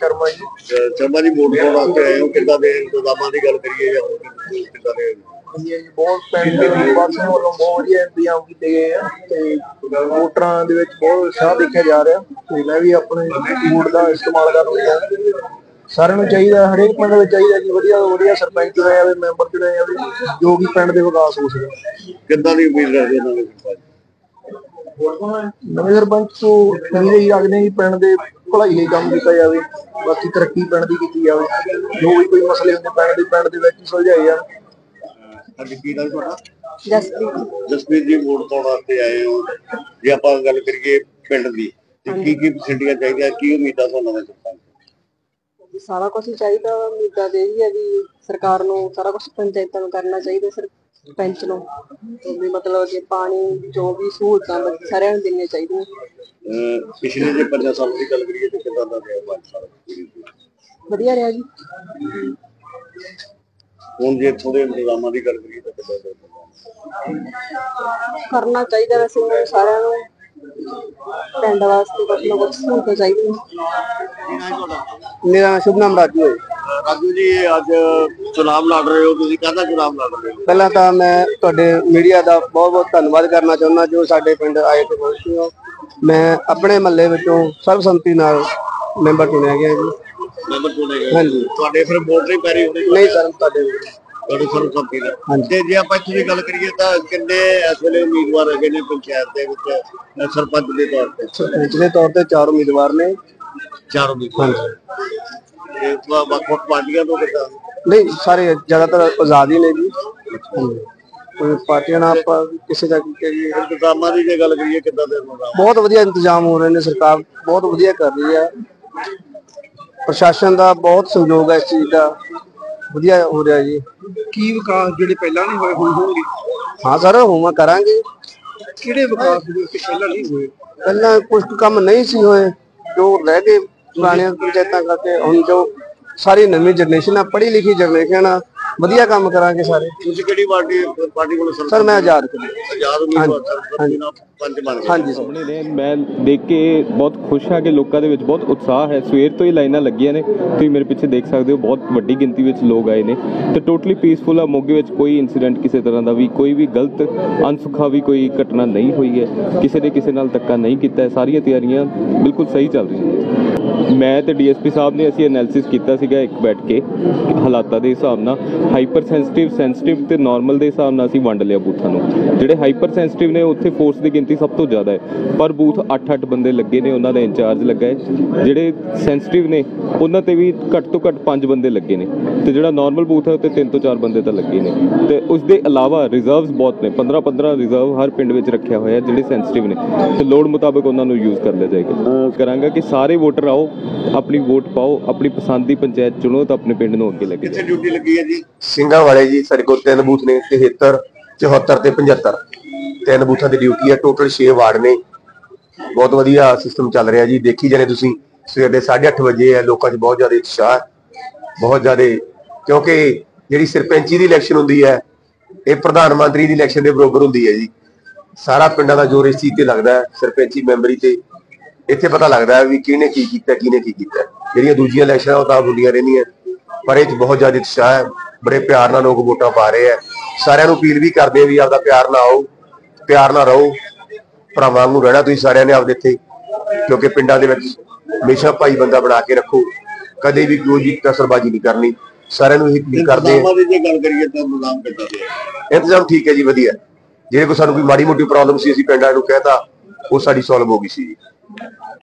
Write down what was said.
Sharma ji. Sharma ji vote पाउण वास्ते आए हो, किद्दां दे इंतजामां दी गल करिए जां किद्दां दे? बहुत पिंड दे वासियों वालों बहुत वधिया इंतजाम किए गए हैं ते वोटरां दे विच बहुत उत्साह देखा जा रहा ते मैं भी अपने वोट का इस्तेमाल कर रहा। सारिਆਂ ਨੂੰ ਚਾਹੀਦਾ ਹਰੇਕ ਪਿੰਡ ਵਿੱਚ ਚਾਹੀਦਾ ਕਿ ਵਧੀਆ ਤੋਂ ਵਧੀਆ ਸਰਪੰਚ ਚੁਣਿਆ ਜਾਵੇ, ਮੈਂਬਰ ਚੁਣਿਆ ਜਾਵੇ ਜੋ ਕਿ ਪਿੰਡ ਦੇ ਵਿਕਾਸ ਹੋ ਸਕੇ। ਕਿੱਦਾਂ ਦੀ ਉਮੀਦ ਰੱਖਦੇ ਹੋ ਨਵੇਂ ਸਰਪੰਚ? ਨਵੇਂ ਸਰਪੰਚ ਤੋਂ ਉਮੀਦ ਇਹੀ ਰੱਖਦੇ ਕਿ ਪਿੰਡ ਦੇ ਭਲਾਈ ਲਈ ਕੰਮ ਕੀਤਾ ਜਾਵੇ, ਬਾਕੀ ਤਰੱਕੀ ਪਿੰਡ ਦੀ ਕੀਤੀ ਜਾਵੇ, ਜੋ ਵੀ ਕੋਈ ਮਸਲੇ ਹੁੰਦੇ ਪਿੰਡ ਦੇ ਵਿੱਚ ਸੁਲਝਾਏ ਜਾਣ। ਹਾਂਜੀ, ਕੀ ਨਾਮ ਤੁਹਾਡਾ? ਜਸਪ੍ਰੀਤ। ਜਸਪ੍ਰੀਤ ਜੀ, ਵੋਟ ਪਾਉਣ ਵਾਸਤੇ ਆਏ ਹੋ, ਜੇ ਆਪਾਂ ਗੱਲ ਕਰੀਏ ਪਿੰਡ ਦੀ ਤੇ ਕੀ ਫੈਸਿਲਿਟੀਆਂ ਚਾਹੀਦੀਆਂ, ਕੀ ਉਮੀਦਾਂ ਤੁਹਾਨੂੰ ਨਵੇਂ ਸਰਪੰਚ? ਸਾਰਾ ਕੁਝ ਹੀ ਚਾਹੀਦਾ। ਉਮੀਦਾਂ ਤੇ ਇਹੀ ਹੈ ਵੀ ਸਰਕਾਰ ਨੂੰ ਸਾਰਾ ਕੁਝ ਪੰਚਾਇਤਾਂ ਨੂੰ ਕਰਨਾ ਚਾਹੀਦਾ, ਸਰਪੰਚ ਨੂੰ ਵੀ ਮਤਲਬ ਕਿ ਪਾਣੀ ਜੋ ਵੀ ਸਹੂਲਤਾਂ ਸਾਰਿਆਂ ਨੂੰ ਦੇਣੀਆਂ ਚਾਹੀਦੀਆਂ। ਪਿਛਲੇ ਜੇ 5 ਸਾਲ ਦੀ ਗੱਲ ਕਰੀਏ ਤੇ ਕਿੱਦਾਂ ਦਾ ਰਿਹਾ 5 ਸਾਲ? ਵਧੀਆ ਰਿਹਾ ਜੀ। ਹੁਣ ਜੇ ਇੱਥੋਂ ਦੇ ਇੰਤਜ਼ਾਮਾਂ ਦੀ ਗੱਲ ਕਰੀਏ ਤਾਂ ਕਿੱਦਾਂ ਦਾ ਕਰਨਾ ਚਾਹੀਦਾ ਵੈਸੇ ਉਹਨਾਂ ਸਾਰਿਆਂ ਨੂੰ, ਪਿੰਡ ਵਾਸਤੇ ਕੁਝ ਨਾ ਕੁਝ ਸਹੂਲਤਾਂ ਚਾਹੀਦੀਆਂ। मेरा शुभ नाम राजू है। राजू जी, आज चुनाव लड़ रहे हो, तुसीं काहदा चुनाव लड़ रहे हो? पहला तो मैं तुहाडे मीडिया का बहुत बहुत धन्यवाद करना चाहुंदा जो साडे पिंड आए ते पहुंचे हो। मैं अपने महल्ले विचों सर्वसम्मति नाल मैंबर चुनिया गया जी। मैंबर चुने गए? हाँ जी। तुहाडे फिर वोट नहीं पै रही होनी? नहीं सर, तुहाडे ਤੁਹਾਡੀ ਸਰਵਸੰਮਤੀ ਨਾਲ। ਤੇ ਜੇ ਆਪਾਂ ਇੱਥੇ ਦੀ ਗੱਲ ਕਰੀਏ ਤਾਂ ਕਿੰਨੇ ਇਸ ਵੇਲੇ ਉਮੀਦਵਾਰ ਹੈਗੇ ਨੇ ਪੰਚਾਇਤ ਦੇ ਵਿੱਚ ਸਰਪੰਚ ਦੇ ਤੌਰ ਤੇ? ਸਰਪੰਚ ਦੇ ਤੌਰ ਤੇ 4 ਉਮੀਦਵਾਰ ਨੇ। 4 ਉਮੀਦਵਾਰ? ਤੇ ਵੱਖ-ਵੱਖ ਪਾਰਟੀਆਂ ਤੋਂ ਕਿੱਦਾਂ? ਨਹੀਂ, ਸਾਰੇ ਜ਼ਿਆਦਾਤਰ ਆਜ਼ਾਦ ਹੀ ਨੇ ਜੀ। ਕੋਈ ਪਾਰਟੀਆਂ ਨਾਲ ਆਪਾਂ ਕਿਸੇ ਦਾ ਇੰਤਜ਼ਾਮਾਂ ਦੀ ਜੇ ਗੱਲ ਕਰੀਏ ਕਿੱਦਾਂ ਦੇ ਇੰਤਜ਼ਾਮ? ਬਹੁਤ ਵਧੀਆ ਇੰਤਜ਼ਾਮ ਹੋ ਰਹੇ ਨੇ, ਸਰਕਾਰ ਬਹੁਤ ਵਧੀਆ ਕਰ ਰਹੀ ਹੈ, ਪ੍ਰਸ਼ਾਸਨ ਦਾ ਬਹੁਤ ਸਹਿਯੋਗ ਹੈ, ਇਸ ਚੀਜ਼ ਦਾ ਵਧੀਆ ਹੋ ਰਿਹਾ ਜੀ। ਕੀ ਵਿਕਾਸ ਜਿਹੜੇ ਪਹਿਲਾਂ ਨਹੀਂ ਹੋਏ ਹੁਣ ਹੋਣਗੇ? ਹਾਂ ਸਰ, ਹੋਵਾਂ ਕਰਾਂਗੇ। ਕਿਹੜੇ ਵਿਕਾਸ ਜਿਹੜੇ ਪਹਿਲਾਂ ਨਹੀਂ ਹੋਏ? ਪਹਿਲਾਂ ਕੁਝ ਕੰਮ ਨਹੀਂ ਸੀ ਹੋਏ ਜੋ ਰਹਿ ਗਏ ਪੁਰਾਣੀਆਂ ਪੰਚਾਇਤਾਂ ਕਰਕੇ। ਹੁਣ ਜੋ ਸਾਰੀ ਨਵੀਂ ਜਨਰੇਸ਼ਨ ਆ, ਪੜ੍ਹੀ ਲਿਖੀ ਜਨਰੇਸ਼ਨ ਆ, ਵਧੀਆ ਕੰਮ ਕਰਾਂਗੇ ਸਾਰੇ। ਤੁਸੀਂ ਕਿਹੜੀ ਪਾਰਟੀ ਕੋਲ? ਸਰ ਮੈਂ ਆਜ਼ਾਦ ਉਮੀਦਵਾਰ ਪੰਜ ਬਣ ਗਏ। ਹਾਂਜੀ ਸਾਹਮਣੇ ਨੇ। ਮੈਂ ਦੇਖ ਕੇ ਬਹੁਤ ਖੁਸ਼ ਹਾਂ ਕਿ ਲੋਕਾਂ ਦੇ ਵਿੱਚ ਬਹੁਤ ਉਤਸ਼ਾਹ ਹੈ। ਸਵੇਰ ਤੋਂ ਹੀ ਲਾਈਨਾਂ ਲੱਗੀਆਂ ਨੇ, ਤੁਸੀਂ ਮੇਰੇ ਪਿੱਛੇ ਦੇਖ ਸਕਦੇ ਹੋ, ਬਹੁਤ ਵੱਡੀ ਗਿਣਤੀ ਵਿੱਚ ਲੋਕ ਆਏ ਨੇ ਤੇ ਟੋਟਲੀ ਪੀਸਫੁਲ ਆ। ਮੋਗੇ ਵਿੱਚ ਕੋਈ ਇਨਸੀਡੈਂਟ ਕਿਸੇ ਤਰ੍ਹਾਂ ਦਾ ਵੀ, ਕੋਈ ਵੀ ਗਲਤ ਅਨਸੁਖਾਵੀ ਕੋਈ ਘਟਨਾ ਨਹੀਂ ਹੋਈ ਹੈ, ਕਿਸੇ ਨੇ ਕਿਸੇ ਨਾਲ ਧੱਕਾ ਨਹੀਂ ਕੀਤਾ। ਸਾਰੀਆਂ ਤਿਆਰੀਆਂ ਬਿਲਕੁਲ ਸਹੀ ਚੱਲ ਰਹੀਆਂ। ਮੈਂ ਤੇ ਡੀਐਸਪੀ ਸਾਹਿਬ ਨੇ ਅਸੀਂ ਐਨਾਲਿਸਿਸ ਕੀਤਾ ਸੀਗਾ ਇੱਕ ਬੈਠ ਕੇ ਹਾਲਾਤਾਂ ਦੇ ਹਿਸਾਬ ਨਾਲ। ਹਾਈਪਰ ਸੈਂਸਿਟਿਵ ਤੇ ਨਾਰਮਲ ਦੇ ਹਿਸਾਬ ਨਾਲ ਅਸੀਂ ਵੰਡ ਲਿਆ ਬੂਥਾਂ ਨੂੰ। ਜਿਹੜੇ ਹਾਈਪਰ ਸੈਂਸਿਟਿਵ ਨੇ ਉੱਥੇ ਫੋਰਸ ਦੀ ਗਿਣਤੀ ਸਭ ਤੋਂ ਜ਼ਿਆਦਾ ਹੈ, ਪਰ ਬੂਥ 8-8 ਬੰਦੇ ਲੱਗੇ ਨੇ, ਉਹਨਾਂ ਦਾ ਇੰਚਾਰਜ ਲੱਗਾ ਹੈ। ਜਿਹੜੇ ਸੈਂਸਿਟਿਵ ਨੇ ਉਹਨਾਂ ਤੇ ਵੀ ਘੱਟ ਤੋਂ ਘੱਟ 5 ਬੰਦੇ ਲੱਗੇ ਨੇ ਤੇ ਜਿਹੜਾ ਨਾਰਮਲ ਬੂਥ ਹੈ ਉੱਤੇ 3 ਤੋਂ 4 ਬੰਦੇ ਤਾਂ ਲੱਗੇ ਨੇ। ਤੇ ਉਸ ਦੇ ਇਲਾਵਾ ਰਿਜ਼ਰਵਸ ਬਹੁਤ ਨੇ, 15-15 ਰਿਜ਼ਰਵ ਹਰ ਪਿੰਡ ਵਿੱਚ ਰੱਖਿਆ ਹੋਇਆ ਜਿਹੜੇ ਸੈਂਸਿਟਿਵ ਨੇ ਤੇ ਲੋੜ ਮੁਤਾਬਕ ਉਹਨਾਂ ਨੂੰ ਯੂਜ਼ ਕਰ ਲਿਆ ਜਾਏਗਾ। ਕਰਾਂਗਾ ਕਿ ਸਾਰੇ ਵੋਟਰ ਆਓ, ਆਪਣੀ ਵੋਟ ਪਾਓ, ਆਪਣੀ ਪਸੰਦ ਦੀ ਪੰਚਾਇਤ ਚੁਣੋ ਤਾਂ ਆਪਣੇ ਪਿੰਡ ਨੂੰ ਅੱਗੇ ਲੈ ਕੇ ਜਾਓ। ਕਿੱਥੇ ਡਿਊਟੀ ਲੱਗੀ ਹੈ ਜੀ? ਸਿੰਘਾਂ ਵਾਲੇ ਜੀ। ਸਾਡੇ ਕੋਲ 3 ਬੂਥ ਨੇ, 73, 74 ਤੇ 75। 3 ਬੂਥਾਂ ਦੀ ਡਿਊਟੀ ਹੈ। ਟੋਟਲ 6 ਵਾਰਡ ਨੇ। ਬਹੁਤ ਵਧੀਆ ਸਿਸਟਮ ਚੱਲ ਰਿਹਾ ਜੀ। ਦੇਖੀ ਜਾਣੇ ਤੁਸੀਂ, ਸਵੇਰ ਦੇ 8:30 ਵਜੇ ਹੈ, ਲੋਕਾਂ 'ਚ ਬਹੁਤ ਜ਼ਿਆਦਾ ਉਤਸ਼ਾਹ, ਬਹੁਤ ਜ਼ਿਆਦਾ, ਕਿਉਂਕਿ ਜਿਹੜੀ ਸਰਪੰਚੀ ਦੀ ਇਲੈਕਸ਼ਨ ਹੁੰਦੀ ਹੈ ਇਹ ਪ੍ਰਧਾਨ ਮੰਤਰੀ ਦੀ ਇਲੈਕਸ਼ਨ ਦੇ ਬਰਾਬਰ ਹੁੰਦੀ ਹੈ ਜੀ। ਸਾਰਾ ਪਿੰਡਾਂ ਦਾ ਜ਼ੋਰ ਇਸ ਚੀਜ਼ ਤੇ ਲੱਗਦਾ ਹੈ, ਸਰਪੰਚੀ ਮੈਂਬਰੀ ਤੇ। ਇੱਥੇ ਪਤਾ ਲੱਗਦਾ ਹੈ ਵੀ ਕਿਹਨੇ ਕੀ ਕੀਤਾ, ਕਿਹਨੇ ਕੀ ਕੀਤਾ। ਜਿਹੜੀਆਂ ਦੂਜੀਆਂ ਇਲੈਕਸ਼ਨਾਂ ਉਹ ਤਾਂ ਹੁੰਦੀਆਂ ਰਹਿੰਦੀਆਂ, ਪਰ ਇਹ 'ਚ ਬਹੁਤ ਜ਼ਿਆਦਾ ਉਤਸ਼ਾਹ ਹੈ। ਬੜੇ ਪਿਆਰ ਨਾਲ ਲੋਕ ਵੋਟਾਂ ਪਾ ਰਹੇ ਆ। ਸਾਰਿਆਂ ਨੂੰ ਅਪੀਲ ਵੀ ਕਰਦੇ ਆ ਵੀ ਆਪਦਾ ਪਿਆਰ ਨਾਲ ਆਓ, ਪਿਆਰ ਨਾਲ ਰਹੋ, ਭਰਾਵਾਂ ਨੂੰ ਰਹਿਣਾ ਤੁਸੀਂ ਸਾਰਿਆਂ ਨੇ ਆਪਦੇ ਇੱਥੇ, ਕਿਉਂਕਿ ਪਿੰਡਾਂ ਦੇ ਵਿੱਚ ਹਮੇਸ਼ਾ ਭਾਈ ਬੰਦਾ ਬਣਾ ਕੇ ਰੱਖੋ, ਕਦੇ ਵੀ ਕੋਈ ਵੀ ਕਸਰਬਾਜ਼ੀ ਨਹੀਂ ਕਰਨੀ। ਸਾਰਿਆਂ ਨੂੰ ਇਹ ਅਪੀਲ ਕਰਦੇ ਆ। ਜੇ ਗੱਲ ਕਰੀਏ ਤਾਂ ਇੰਤਜ਼ਾਮ ਕਿੱਦਾਂ ਦੇ? ਇੰਤਜ਼ਾਮ ਠੀਕ ਹੈ ਜੀ, ਵਧੀਆ। ਜਿਹੜੇ ਕੋਈ ਸਾਨੂੰ ਕੋਈ ਮਾੜੀ ਮੋਟੀ ਪ੍ਰੋਬਲਮ ਸੀ ਅਸੀਂ ਪਿੰਡਾਂ ਨੂੰ ਕਹਿਤਾ, ਉਹ ਸਾਡੀ ਸੋਲਵ ਹੋ ਗਈ ਸੀ ਜੀ।